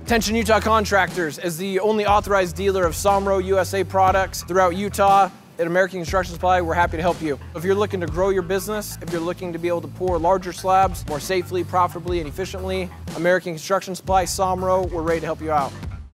Attention Utah Contractors, as the only authorized dealer of Somero USA products throughout Utah at American Construction Supply, we're happy to help you. If you're looking to grow your business, if you're looking to be able to pour larger slabs more safely, profitably, and efficiently, American Construction Supply, Somero, we're ready to help you out.